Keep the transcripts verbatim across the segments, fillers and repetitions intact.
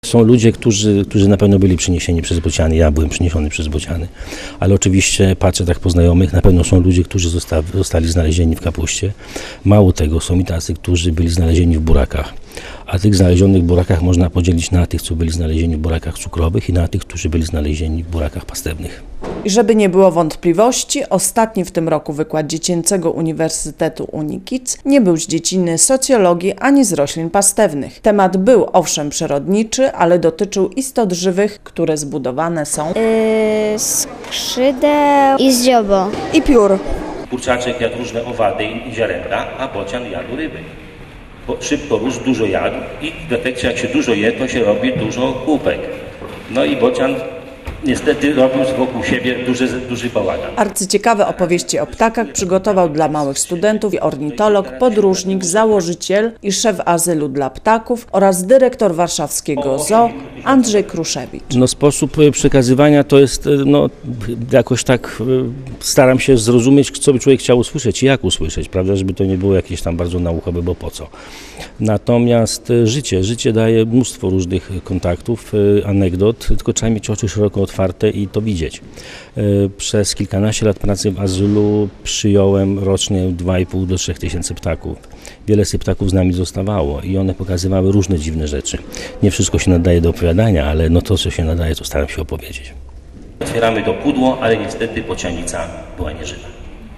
Są ludzie, którzy, którzy na pewno byli przyniesieni przez bociany, ja byłem przyniesiony przez bociany, ale oczywiście patrzę tak po znajomych, na pewno są ludzie, którzy zosta, zostali znalezieni w kapuście. Mało tego, są i tacy, którzy byli znalezieni w burakach, a tych znalezionych w burakach można podzielić na tych, co byli znalezieni w burakach cukrowych i na tych, którzy byli znalezieni w burakach pastewnych. I żeby nie było wątpliwości, ostatni w tym roku wykład Dziecięcego Uniwersytetu UniKids nie był z dziedziny socjologii ani z roślin pastewnych. Temat był owszem przyrodniczy, ale dotyczył istot żywych, które zbudowane są yy, skrzydeł i z dziobo. I piór. Kurczaczek jadł różne owady i ziarenka, a bocian jadł ryby. Bo szybko rósł, dużo jadł i w efekcie jak się dużo je, to się robi dużo kółpek. No i bocian niestety robił wokół siebie duży, duży bałagan. Arcyciekawe opowieści o ptakach przygotował dla małych studentów ornitolog, podróżnik, założyciel i szef azylu dla ptaków oraz dyrektor warszawskiego zoo Andrzej Kruszewicz. No, sposób przekazywania to jest, no, jakoś tak staram się zrozumieć, co by człowiek chciał usłyszeć i jak usłyszeć, prawda, żeby to nie było jakieś tam bardzo naukowe, bo po co. Natomiast życie, życie daje mnóstwo różnych kontaktów, anegdot, tylko trzeba mieć oczy szeroko otwarte i to widzieć. Przez kilkanaście lat pracy w azylu przyjąłem rocznie dwa i pół do trzech tysięcy ptaków. Wiele z tych ptaków z nami zostawało i one pokazywały różne dziwne rzeczy. Nie wszystko się nadaje do opowiadania, ale no to, co się nadaje, to staram się opowiedzieć. Otwieramy to pudło, ale niestety bocianica była nieżywa.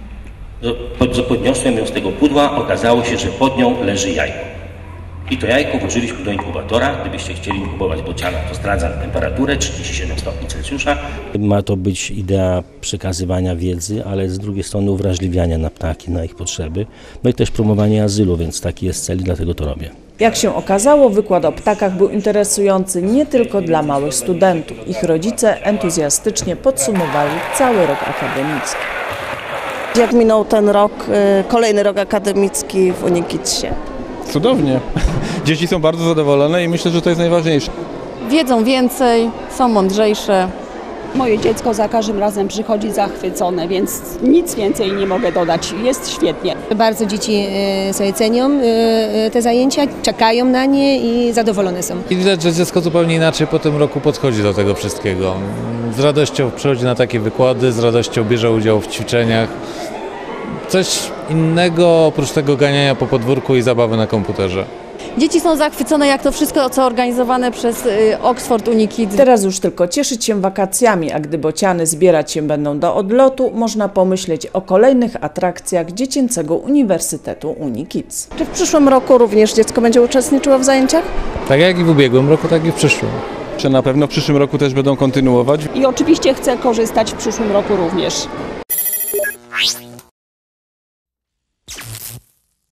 Podniosłem ją z tego pudła, okazało się, że pod nią leży jajko. I to jajko włożyliśmy do inkubatora. Gdybyście chcieli inkubować bociana, to zdradzam temperaturę trzydzieści siedem stopni Celsjusza. Ma to być idea przekazywania wiedzy, ale z drugiej strony uwrażliwiania na ptaki, na ich potrzeby. No i też promowanie azylu, więc taki jest cel i dlatego to robię. Jak się okazało, wykład o ptakach był interesujący nie tylko dla małych studentów. Ich rodzice entuzjastycznie podsumowali cały rok akademicki. Jak minął ten rok, kolejny rok akademicki w UniKidsie? Cudownie. Dzieci są bardzo zadowolone i myślę, że to jest najważniejsze. Wiedzą więcej, są mądrzejsze. Moje dziecko za każdym razem przychodzi zachwycone, więc nic więcej nie mogę dodać. Jest świetnie. Bardzo dzieci sobie cenią te zajęcia, czekają na nie i zadowolone są. I widać, że dziecko zupełnie inaczej po tym roku podchodzi do tego wszystkiego. Z radością przychodzi na takie wykłady, z radością bierze udział w ćwiczeniach. Coś innego oprócz tego ganiania po podwórku i zabawy na komputerze. Dzieci są zachwycone, jak to wszystko, co organizowane przez Oxford UniKids. Teraz już tylko cieszyć się wakacjami, a gdy bociany zbierać się będą do odlotu, można pomyśleć o kolejnych atrakcjach Dziecięcego Uniwersytetu UniKids. Czy w przyszłym roku również dziecko będzie uczestniczyło w zajęciach? Tak jak i w ubiegłym roku, tak i w przyszłym. Czy na pewno w przyszłym roku też będą kontynuować? I oczywiście chcę korzystać w przyszłym roku również.